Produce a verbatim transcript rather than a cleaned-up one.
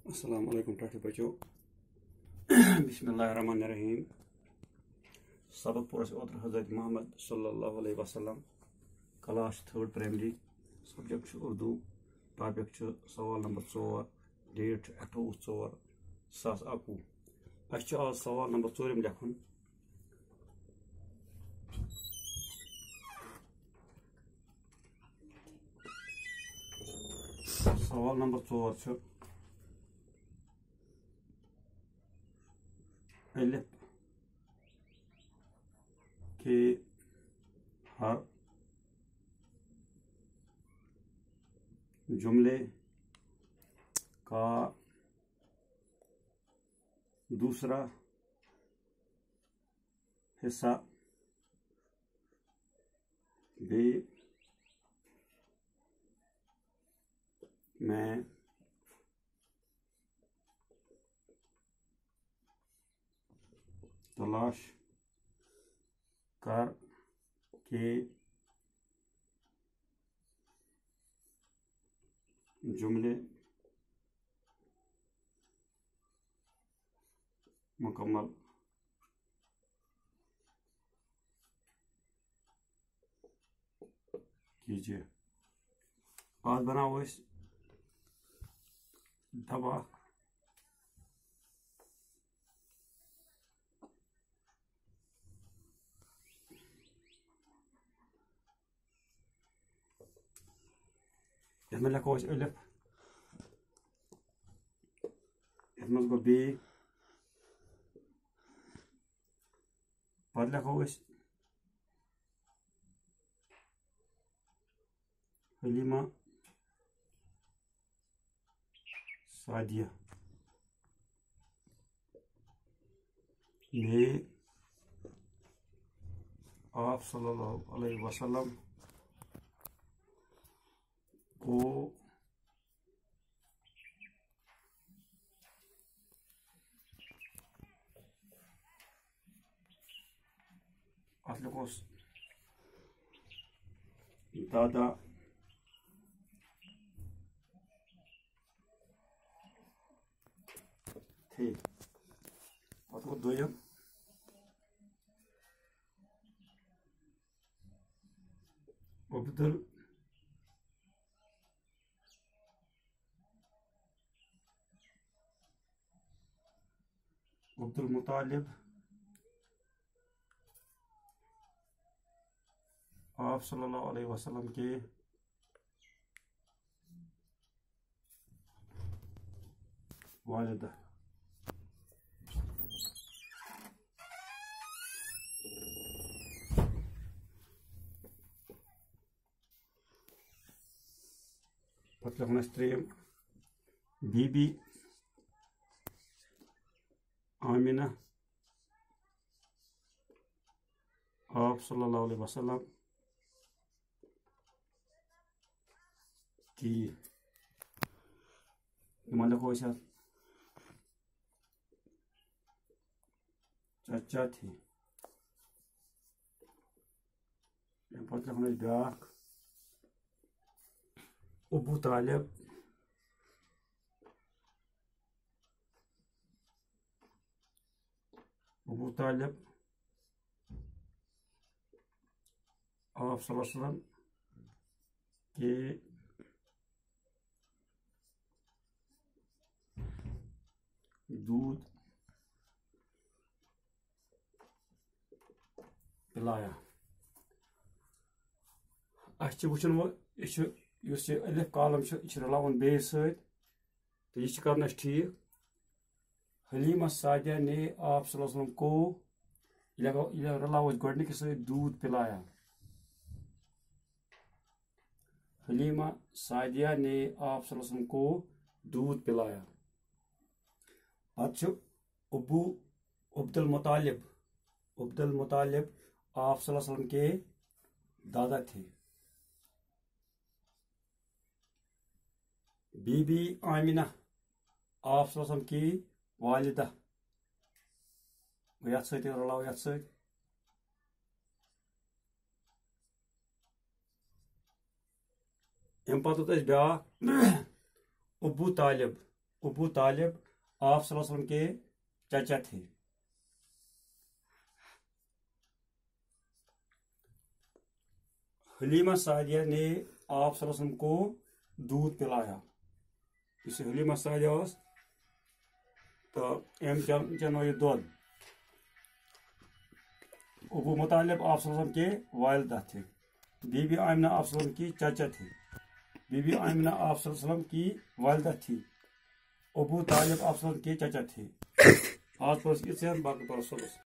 السلام علیکم ٹھٹھِ بچو بسم اللہ الرحمن الرحیم سبق پور اوتر حضرت محمد صلی اللہ علیہ وسلم class third primary subject Urdu topic سوال نمبر ژور ڈیٹ اٹھوہ ژور ساس اکوہ اس آج سوال نمبر ژوٗرِم لیکھن سوال نمبر ژور چھ الف کے ہر جملے کا دوسرا حصہ بھی میں تلاش کر کے جملے مکمل کیجیے. آج بناؤ اس دبا اس میں لکھو اس الف اس میں گو بی پتہ لکھو اس حلیمہ سعدیہ نے آپ صلی اللہ علیہ وسلم کو اصل دادا تھے پتہ دویم عبدل عبد المطالب آپ صلی اللہ علیہ وسلم کے والدہ. پتہ لکھن اس تریم بی بی آمینہ آپ صلی اللہ علیہ وسلم کی لکھو اس چچا تھی. پتہ لکھن اس بیاکھ ابو طالب ابو طالب آپ صلی اللہ علیہ وسلم کے دودھ پلایا. اس وچن وہ یہ الف کالم یہ رلاون بیس ست تو یہ کرنا ٹھیک. حلیمہ سعدیہ نے آپ صلی اللہ علیہ وسلم کو یہ رلاو گۄڈنِکِس ست دودھ پلایا. حلیمہ سعدیہ نے آپ صلی اللہ علیہ وسلم کو دودھ پلایا. پتہ ابو عبد المطالب عبد المطالب آپ صلی اللہ علیہ وسلم کے دادا تھے. بی بی آمینہ آپ صلی اللہ علیہ وسلم کی والدہ یت ست رلاو یت ست ام پتہ بیاکھ ابو طالب अबू तालिब आप सल्लल्लाहु अलैहि वसल्लम के चाचा थे। हलीमा सादिया ने आप सल्लल्लाहु अलैहि वसल्लम को दूध पिलाया। इस हलीमा सादिया उस तो एम चनो ये दूध। अबू मुतालिब आप सल्लल्लाहु अलैहि वसल्लम के वालिदा थे। बीबी आमिना आप सल्लल्लाहु अलैहि वसल्लम की चाचा थी। बीबी आमिना आप सल्लल्लाहु अलैहि वसल्लम की वालिदा थी। अबू तालिब आप सल्लल्लाहु अलैहि वसल्लम के चाचा थे। आज पर बाकी पर